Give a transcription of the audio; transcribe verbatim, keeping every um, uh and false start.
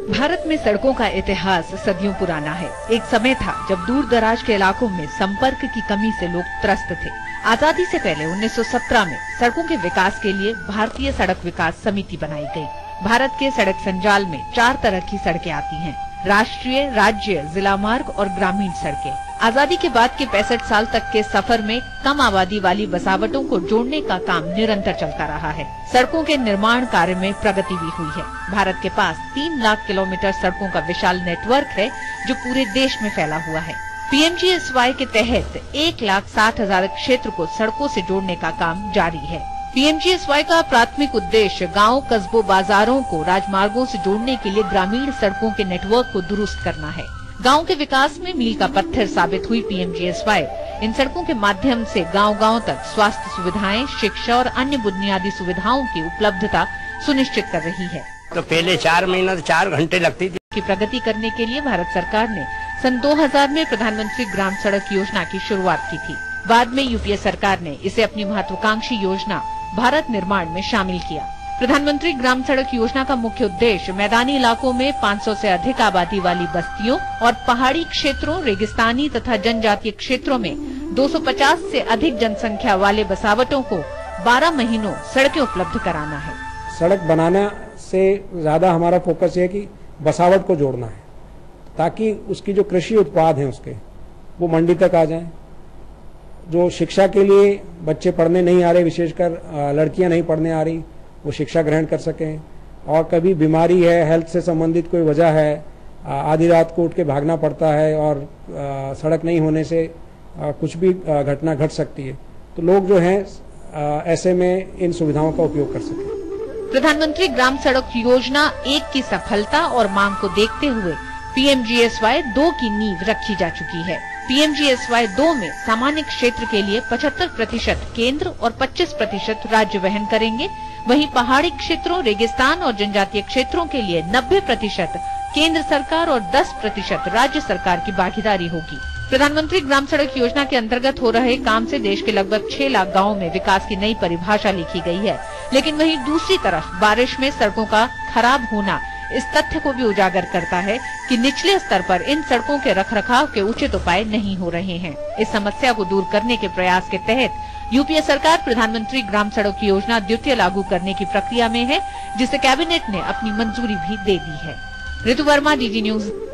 भारत में सड़कों का इतिहास सदियों पुराना है। एक समय था जब दूर दराज के इलाकों में संपर्क की कमी से लोग त्रस्त थे। आजादी से पहले उन्नीस सौ सत्रह में सड़कों के विकास के लिए भारतीय सड़क विकास समिति बनाई गई। भारत के सड़क संजाल में चार तरह की सड़कें आती हैं: राष्ट्रीय, राज्य, जिला मार्ग और ग्रामीण सड़कें। आजादी के बाद के पैंसठ साल तक के सफर में कम आबादी वाली बसावटों को जोड़ने का काम निरंतर चलता रहा है। सड़कों के निर्माण कार्य में प्रगति भी हुई है। भारत के पास तीन लाख किलोमीटर सड़कों का विशाल नेटवर्क है, जो पूरे देश में फैला हुआ है। P M G S Y के तहत एक लाख साठ हजार क्षेत्र को सड़कों से जोड़ने का काम जारी है। P M G S Y का प्राथमिक उद्देश्य गांव, कस्बों, बाजारों को राजमार्गों से जोड़ने के लिए ग्रामीण सड़कों के नेटवर्क को दुरुस्त करना है। गांव के विकास में मील का पत्थर साबित हुई P M G S Y इन सड़कों के माध्यम से गांव-गांव तक स्वास्थ्य सुविधाएं, शिक्षा और अन्य बुनियादी सुविधाओं की उपलब्धता सुनिश्चित कर रही है। तो पहले चार महीना चार घंटे लगती थी। की प्रगति करने के लिए भारत सरकार ने सन दो हज़ार में प्रधानमंत्री ग्राम सड़क योजना की शुरुआत की थी। बाद में यू पी ए सरकार ने इसे अपनी महत्वाकांक्षी योजना भारत निर्माण में शामिल किया। प्रधानमंत्री ग्राम सड़क योजना का मुख्य उद्देश्य मैदानी इलाकों में पाँच सौ से अधिक आबादी वाली बस्तियों और पहाड़ी क्षेत्रों, रेगिस्तानी तथा जनजातीय क्षेत्रों में दो सौ पचास से अधिक जनसंख्या वाले बसावटों को बारह महीनों सड़कें उपलब्ध कराना है। सड़क बनाने से ज्यादा हमारा फोकस है कि बसावट को जोड़ना है, ताकि उसकी जो कृषि उत्पाद हैं उसके वो मंडी तक आ जाएं। जो शिक्षा के लिए बच्चे पढ़ने नहीं आ रहे, विशेषकर लड़कियां नहीं पढ़ने आ रही, वो शिक्षा ग्रहण कर सकें। और कभी बीमारी है, हेल्थ से संबंधित कोई वजह है, आधी रात को उठ के भागना पड़ता है और सड़क नहीं होने से कुछ भी घटना घट सकती है, तो लोग जो हैं ऐसे में इन सुविधाओं का उपयोग कर सकें। प्रधानमंत्री ग्राम सड़क योजना एक की सफलता और मांग को देखते हुए P M G S Y दो की नींव रखी जा चुकी है। P M G S Y दो में सामान्य क्षेत्र के लिए पचहत्तर प्रतिशत केंद्र और पच्चीस प्रतिशत राज्य वहन करेंगे। वहीं पहाड़ी क्षेत्रों, रेगिस्तान और जनजातीय क्षेत्रों के लिए नब्बे प्रतिशत केंद्र सरकार और दस प्रतिशत राज्य सरकार की भागीदारी होगी। प्रधानमंत्री ग्राम सड़क योजना के अंतर्गत हो रहे काम से देश के लगभग छह लाख गाँवों में विकास की नई परिभाषा लिखी गई है। लेकिन वहीं दूसरी तरफ बारिश में सड़कों का खराब होना इस तथ्य को भी उजागर करता है कि निचले स्तर पर इन सड़कों के रखरखाव के उचित उपाय नहीं हो रहे हैं। इस समस्या को दूर करने के प्रयास के तहत यू पी ए सरकार प्रधानमंत्री ग्राम सड़क योजना द्वितीय लागू करने की प्रक्रिया में है, जिसे कैबिनेट ने अपनी मंजूरी भी दे दी है। Ritu Varma, D D news.